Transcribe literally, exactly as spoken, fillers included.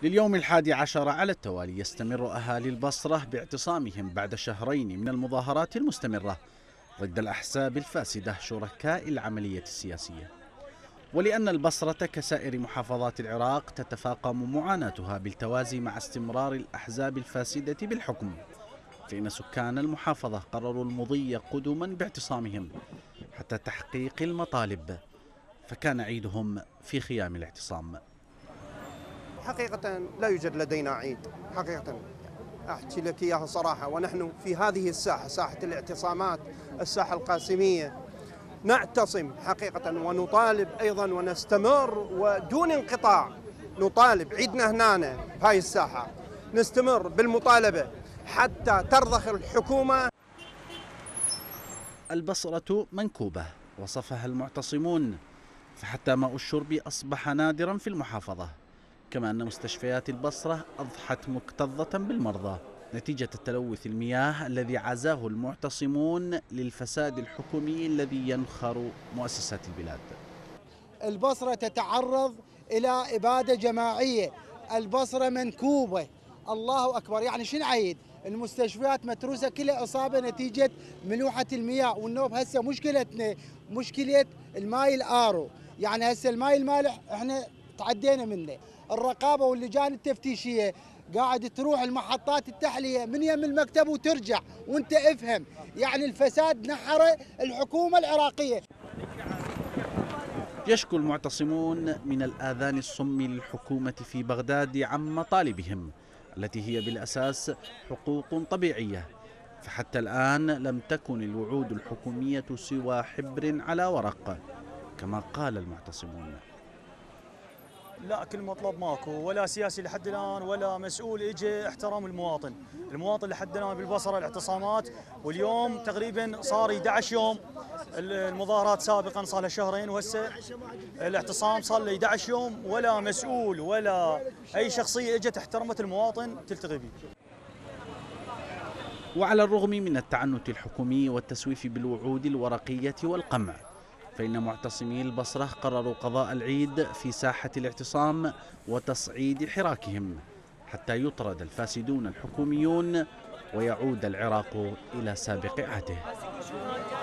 لليوم الحادي عشر على التوالي يستمر أهالي البصرة باعتصامهم بعد شهرين من المظاهرات المستمرة ضد الأحزاب الفاسدة شركاء العملية السياسية. ولأن البصرة كسائر محافظات العراق تتفاقم معاناتها بالتوازي مع استمرار الأحزاب الفاسدة بالحكم، فإن سكان المحافظة قرروا المضي قدما باعتصامهم حتى تحقيق المطالب، فكان عيدهم في خيام الاعتصام. حقيقة لا يوجد لدينا عيد، حقيقة أحكي لك إياها صراحة، ونحن في هذه الساحة، ساحة الاعتصامات، الساحة القاسمية، نعتصم حقيقة ونطالب أيضا ونستمر ودون انقطاع نطالب. عيدنا هنا بهاي الساحة نستمر بالمطالبة حتى ترضخ الحكومة. البصرة منكوبة وصفها المعتصمون، فحتى ماء الشرب أصبح نادرا في المحافظة، كما أن مستشفيات البصرة أضحت مكتظة بالمرضى نتيجة التلوث المياه الذي عزاه المعتصمون للفساد الحكومي الذي ينخر مؤسسات البلاد. البصرة تتعرض إلى إبادة جماعية، البصرة منكوبة، الله أكبر. يعني شنو عيد؟ المستشفيات متروسة كلها إصابة نتيجة ملوحة المياه، والنوب هسه مشكلتنا مشكلة الماي الآرو، يعني هسه الماي المالح احنا تعدينا منه. الرقابة واللجان التفتيشية قاعد تروح المحطات التحلية من يم المكتب وترجع، وانت افهم يعني الفساد نحر الحكومة العراقية. يشكو المعتصمون من الآذان الصم للحكومة في بغداد عن مطالبهم التي هي بالأساس حقوق طبيعية، فحتى الآن لم تكن الوعود الحكومية سوى حبر على ورق كما قال المعتصمون. لا، كل مطلب ماكو، ولا سياسي لحد الان ولا مسؤول اجى احترام المواطن، المواطن لحد الان بالبصره الاعتصامات، واليوم تقريبا صار أحد عشر يوم، المظاهرات سابقا صار لها شهرين وهسه الاعتصام صار له أحد عشر يوم، ولا مسؤول ولا اي شخصيه اجت احترمت المواطن تلتقي به. وعلى الرغم من التعنت الحكومي والتسويف بالوعود الورقية والقمع، فإن معتصمي البصرة قرروا قضاء العيد في ساحة الاعتصام وتصعيد حراكهم حتى يطرد الفاسدون الحكوميون ويعود العراق إلى سابق عهده.